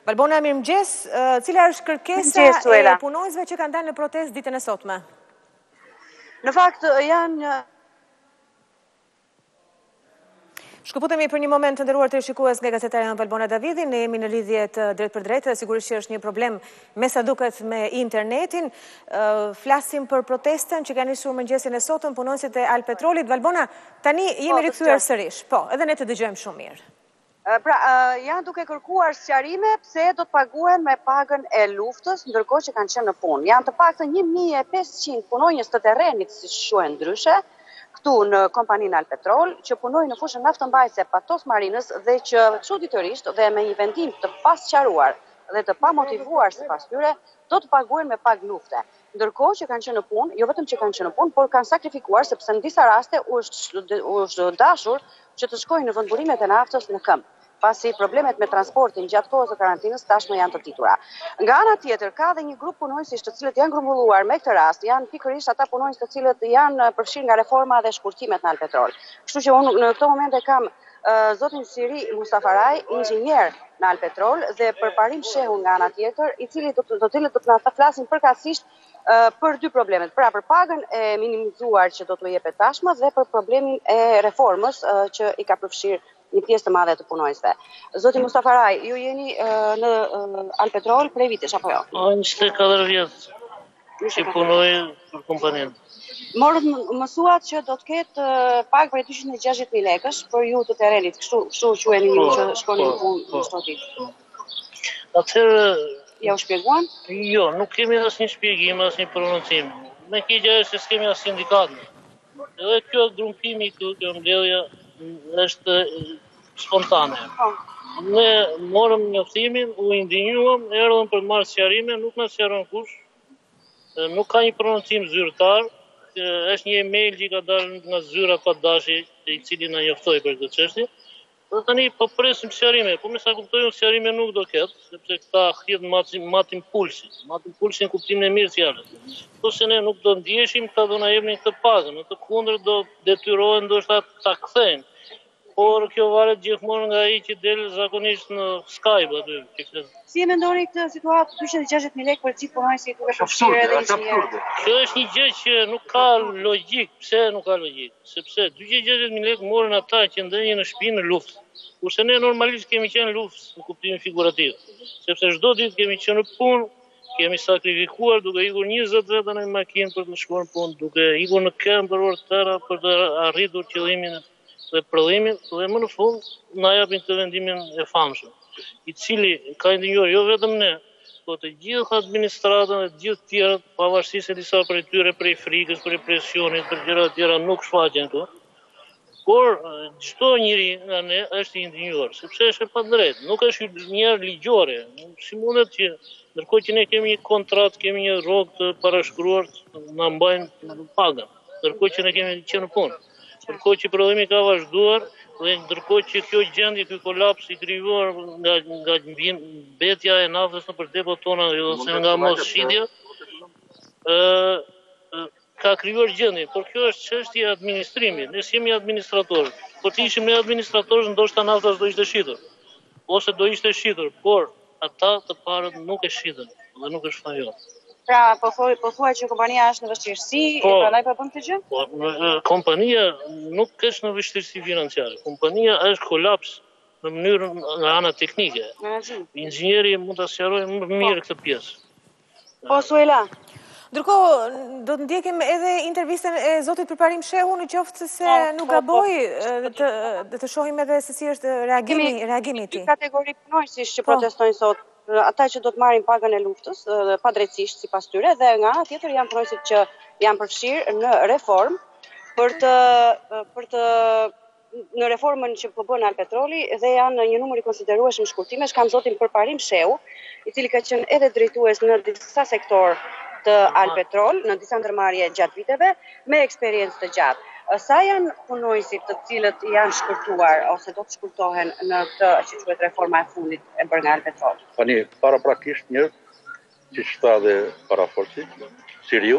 Valbona, mirëmëngjes. Cila është kërkesa e punonjësve që kanë dalë në protestë ditën e sotme? Në fakt janë Shkëputemi për një moment të nderuar të shikues nga gazetare Valbona Davidi, ne jemi në lidhje të drejt për drejt, sigurisht që është një problem me sa duket me internetin. Flasim për protestën që ka nisur mëngjesin e sotëm punonësit e Alpetrolit. Valbona, tani jemi rikthyer sërish. Po, edhe ne të dëgjojmë shumë mirë. Pra, janë duke kërkuar sqarime pse do të paguhen me pagën e luftës, ndërkohë që kanë qenë në punë. Janë të paktën 1500 punonjës të terrenit, siç quhen ndryshe, këtu në kompaninë Alpetrol, që punojnë në fushën naftëmbajtëse Patos Marinës dhe që çuditërisht dhe me një vendim të pasqaruar dhe të pamotivuar sipas tyre, do të paguhen me pagë lufte. Ndërkohë që kanë qenë në punë, jo vetëm që kanë qenë në punë, por kanë sakrifikuar sepse në disa raste u është dashur që të shkojnë në vendburimet e naftës në këmbë, pasi problemet me transportin gjatë kohës së karantinës tashmë janë të ditura. Nga ana tjetër, ka dhe një grup punonjësish të cilët janë grumbulluar me këtë rast, janë pikërisht ata punonjës të cilët janë përfshirë nga reforma dhe shkurtimet në Alpetrol. Kështu që unë në këto momente kam zotin Siri Mustafaraj, inxhinier në Alpetrol dhe përparim shehu nga ana tjetër, i cili do të na flasin përkatësisht për dy problemet, pra për pagën e minimizuar që do t'u jepet tashmë dhe për problemin e reformës që i ka përfshirë një pjesë të madhe të punonjësve. Zoti Mustafaraj, ju jeni në Alpetrol prej vitesh apo jo? 24 vjet që punoj për kompaninë. Morët mësuat që do të ketë pagë për 260.000 lekësh për ju të terrenit, kështu quheni ju që shkoni në punë në çdo ditë. Atëherë ja u shpjeguan? Jo, nuk kemi asnjë shpjegim, asnjë prononcim. Ne keqja është se s'kemi as sindikat. Edhe kjo grumpimi këtu, kjo mbledhja është spontane. Ne morëm njoftimin, u indinjuam, erdhëm për të marrë sqarime, nuk na sqaron kush. Nuk ka një prononcim zyrtar, është një email që ka dalë nga zyra Padashi, i cili na njoftoi për këtë çështje. Dhe tani po presim sqarime, po me sa kuptoj unë sqarime nuk do ketë, sepse këta thjet matin pulsin kuptimin e mirë të fjalës. Po se ne nuk do ndjeshim, këta do na jepnin këtë pagën, në të kundërt do detyrohen ndoshta ta kthejnë. Por kjo varet gjithmonë nga ai që del zakonisht në Skype aty. Si e mendoni këtë situatë 260.000 lekë për çift punonjësi duke përfshirë edhe inxhinierë? Kjo është një gjë që nuk ka logjik. Pse nuk ka logjik? Sepse 260.000 lekë morën ata që ndënjën në shtëpi në luftë. Kurse ne normalisht kemi qenë në luftë në kuptimin figurativ. Sepse çdo ditë kemi qenë në punë, kemi sakrifikuar duke ikur 20 veta në makinë për të shkuar në punë, duke ikur në këmbë për orë tëra për të arritur qëllimin dhe prodhimin, dhe më në fund na japin të vendimin e famshëm, i cili ka indinjuar jo vetëm ne, po të gjithë administratën dhe të gjithë tjerët, pavarësisht se disa prej tyre prej frikës, prej presionit, për gjëra të tjera nuk shfaqen këtu. Por çdo njeri nga ne është i indinjuar, sepse është e padrejtë, nuk është një ligjore. Si mundet që ndërkohë që ne kemi një kontratë, kemi një rrogë të parashkruar, na mbajnë pagën, ndërkohë që ne kemi qenë në punë. Ndërkohë që prodhimi ka vazhduar dhe ndërkohë që kjo gjendje, ky kolaps i krijuar nga mbetja e naftës nëpër depot tona ose nga mos shitja, ka krijuar gjendje, por kjo është çështje e administrimit. Ne jemi administratorë. Po të ishim ne administratorë, ndoshta nafta do ishte shitur. Ose do ishte shitur, por ata të parët nuk e shitën dhe nuk është fajo. Pra, po thuaj që kompania është në vështirësi, prandaj po bën këtë gjë? Po, kompania nuk është në vështirësi financiare. Kompania është kolaps në mënyrë nga ana teknike. Inxhinieri mund ta sqarojë më mirë këtë pjesë. Po, Suela. Ndërkohë, do të ndjekim edhe intervistën e zotit përparim shehu, në qoftë se nuk gaboj, të shohim edhe se si është reagimi i tij. Kategori punonjësish që protestojnë sot, ata që do të marrin pagën e luftës, padrejtisht sipas tyre, dhe nga ana tjetër janë punonjësit që janë përfshirë në reformë për të në reformën që po bën Alpetroli dhe janë një numër i konsiderueshëm shkurtimesh. Kam zotin përparim shehu, i cili ka qenë edhe drejtues në disa sektor të Alpetrol, në disa ndërmarrje gjatë viteve, me eksperiencë të gjatë. Sa janë punonjësit të cilët janë shkurtuar ose do të shkurtohen në këtë që quhet reforma e fundit e bërë nga Alpetrol? Tani paraprakisht një që shta dhe paraforci, Siriu,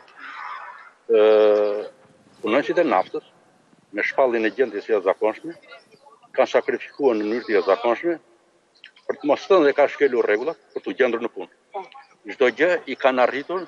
punonjësit e naftës, me shpalljen e gjendjes së jashtëzakonshme, kanë sakrifikuar në mënyrë të jashtëzakonshme për të mos thënë dhe ka shkelur rregullat për të gjendur në punë. Çdo gjë i kanë arritur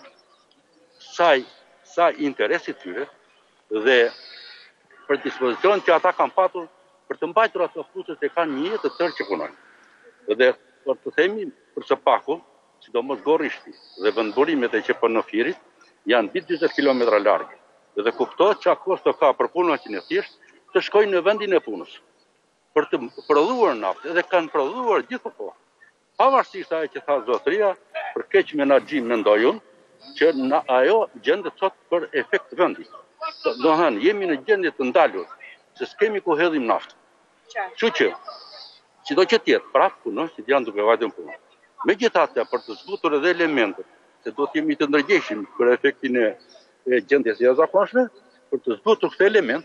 sa interesi tyre dhe për dispozicion që ata kanë patur për të mbajtur ato fusë që kanë një jetë të tërë që punojnë. Dhe për të themi për së paku, sidomos Gorrishti dhe vendburimet e QPN-Firit janë mbi 40 kilometra larg. Dhe kuptohet çka kosto ka për punën e thjesht të shkojnë në vendin e punës për të prodhuar naftë dhe kanë prodhuar gjithë. Pavarësisht asaj që tha zotëria, për keq menaxhim mendoj unë që ajo gjendet sot për efekt vendi. Do thënë, jemi në gjendje të ndalur, se s'kemi ku hedhim naftë. Kështu që, sido që tjetë, prapë punonësit janë duke vajtur punë. Megjithatë, për të zbutur edhe elementet, se do të jemi të ndërgjegjshëm për efektin e gjendjes së jashtëzakonshme, për të zbutur këtë element,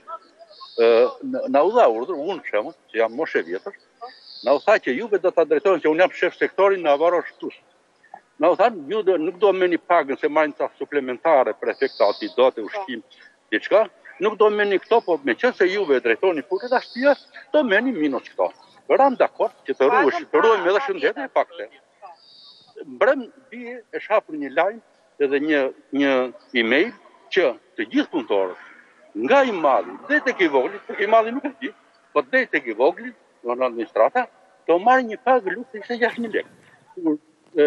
na u dha urdhër, unë për shembull, që jam moshë e vjetër, na u tha që juve do ta drejtojnë, që unë jam shef sektorin në avarosh shtus. Na u thanë, ju nuk do merrni pagën se marrin ca suplementare për efekt antidote, ushqim, diçka. Nuk do merrni këto, po meqense juve drejtoni punën e shtëpia, do merrni minus këto. Ram dakord që të ruajmë edhe shëndetin e pakte. Mbrëm bie e shapur një lajm edhe një email që të gjithë punëtorët, nga i madhi deri tek i vogël, i madhi nuk e di, po deri tek i vogël, në administrata, do marrin një pagë luftë 6.000 lekë.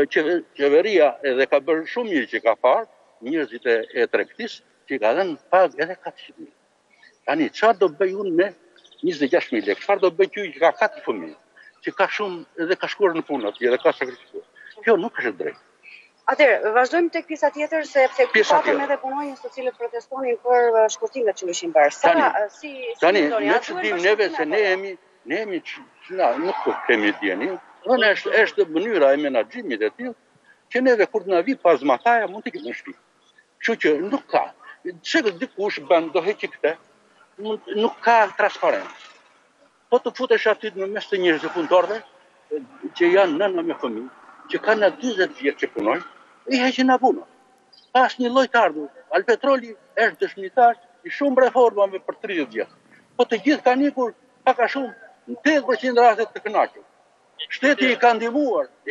Qeveria edhe ka bërë shumë mirë që ka parë njerëzit e tregtisë që ka dhënë pagë edhe 400.000. Tani çfarë do bëj unë me 26.000 lekë? Çfarë do bëj ky që ka 4 fëmijë, që ka shumë edhe ka shkuar në punë atje dhe ka sakrifikuar? Kjo nuk është drejt. Atëherë, vazhdojmë tek pjesa tjetër sepse këtu patëm edhe punonjës të cilët protestonin për shkurtimet që ishin bërë. Tani, ne ç'dim neve se ne jemi nuk kemi dieni. Është mënyra e menaxhimit e tillë që neve kur na vi pazmataja mund të kemi në shtëpi. Kështu që nuk ka. Çka dikush bën do heqë këtë, nuk ka transparencë. Po të futesh aty në mes të njerëzve punëtorëve që janë nëna me fëmijë, që kanë 40 vjet që punojnë, i heqin në punë. Pas një lloj të ardhur, Alpetroli është dëshmitar i shumë reformave për 30 vjet. Po të gjithë kanë ikur pak a shumë në 80% raste të kënaqur. Shteti i ka ndihmuar, i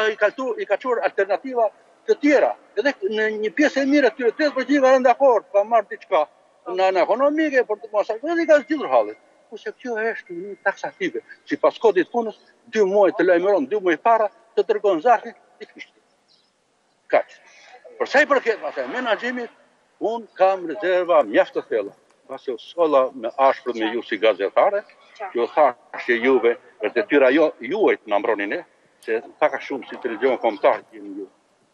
ka çuar alternativa të tjera. Edhe në një pjesë e mirë aty 80% kanë rënë dakord, ka marrë diçka në ekonomike për të mos edhe i ka zgjidhur hallet. Kurse kjo është një taksative. Sipas kodit punës, 2 muaj të lajmëron, 2 muaj para të dërgon zarfin i kishte. Kaq. Për sa i përket asaj menaxhimit, un kam rezerva mjaft të thella. Pasi u solla me ashpër me ju si gazetare, ju thashë juve për detyra juaj të na mbroni ne, se pak a shumë si televizion kombëtar jemi ju.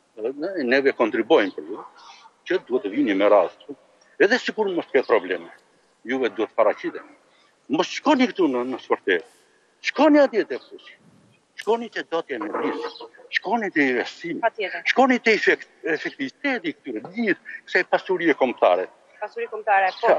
Neve kontribuojmë për ju, që duhet të vini me radhë. Edhe sikur mos ketë probleme. Juve duhet paraqiteni. Mos shkoni këtu në sportet. Shkoni atje te fushi. Shkoni te dotja në nis. Shkoni te investimi. Shkoni te efektiviteti këtyre gjithë kësaj pasurie kombëtare. Pasuri kombëtare, po.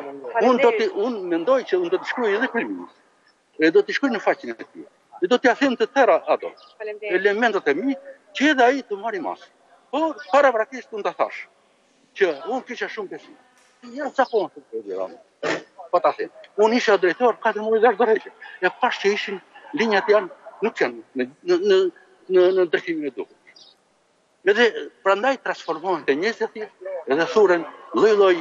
Unë mendoj që unë do të shkruaj edhe kryeministit. E do të shkruaj në faqen e tij. E do t'ia them të tëra ato. Elementet e mi që edhe ai të marrë masë. Po paraprakisht unë ta thash që unë kisha shumë besim. Janë zakonshëm të gjërat. Po ta them. Unë isha drejtor 4 muaj dorëheqje. E pash që ishin linjat nuk janë në drejtimin e duhur. Edhe prandaj transformohen te njerëzit edhe thuren lloj-lloj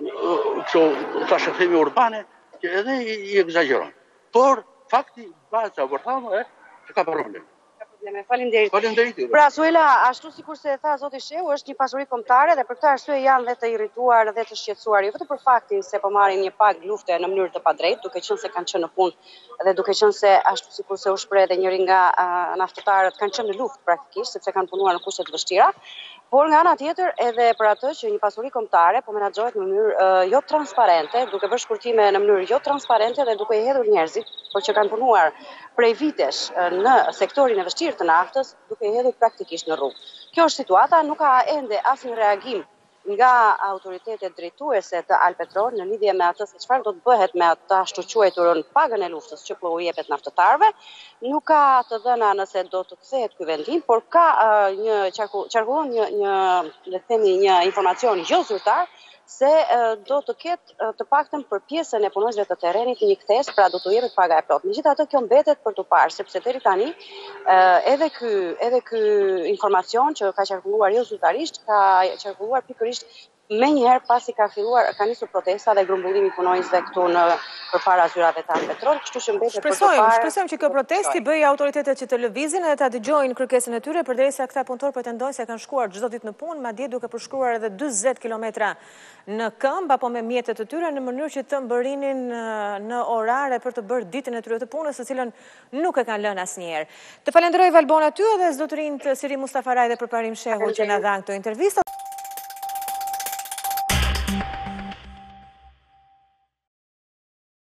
kështu themi urbane që edhe i egzageron. Por fakti baza vërtetë që ka problem. Faleminderit. Pra Suela, ashtu sikur se e tha zoti Shehu, është një pasuri kombëtare dhe për këtë arsye janë dhe të irrituar dhe të shqetësuar, jo vetëm për faktin se po marrin një pagë lufte në mënyrë të padrejtë, duke qenë se kanë qenë në punë dhe duke qenë se ashtu sikur se u shpreh edhe njëri nga naftëtarët kanë qenë në luftë praktikisht sepse kanë punuar në kushte të vështira, por nga ana tjetër edhe për atë që një pasuri kombëtare po menaxhohet në mënyrë jo transparente, duke bërë shkurtime në mënyrë jo transparente dhe duke i hedhur njerëzit, por që kanë punuar prej vitesh në sektorin e vështirë të naftës, duke i hedhur praktikisht në rrugë. Kjo është situata, nuk ka ende asnjë reagim nga autoritetet drejtuese të Alpetrol në lidhje me atë se çfarë do të bëhet me atë ashtu quajturën pagën e luftës që po u jepet naftëtarëve. Nuk ka të dhëna nëse do të kthehet ky vendim, por ka qarkullon një le të themi një informacion jo zyrtar se do të ketë të paktën për pjesën e punonjësve të terrenit një ktesë, pra do t'u jepet paga e plotë. Megjithatë kjo mbetet për t'u parë, sepse deri tani edhe ky informacion që ka qarkulluar jo zyrtarisht, ka qarkulluar pikërisht me njëherë pasi ka nisur protesta dhe grumbullimi punonjësve këtu përpara zyrave të Petrol, kështu që mbetet për të parë. Shpresojmë që kjo protesti bëj autoritetet që të lëvizin dhe ta dëgjojnë kërkesën e tyre, përderisa këta punëtor pretendojnë se kanë shkuar çdo ditë në punë, madje duke përshkruar edhe 40 kilometra në këmbë apo me mjetet të tyre në mënyrë që të mbërrinin në orare për të bërë ditën e tyre të punës, së cilën nuk e kanë lënë asnjëherë. Të falenderoj Valbona ty edhe zotërinë Siri Mustafaraj dhe Përparim Shehu që na dhanë këtë intervistë.